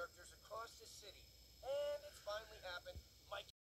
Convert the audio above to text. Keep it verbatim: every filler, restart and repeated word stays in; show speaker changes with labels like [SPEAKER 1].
[SPEAKER 1] characters across the city. And it's finally happened. Mike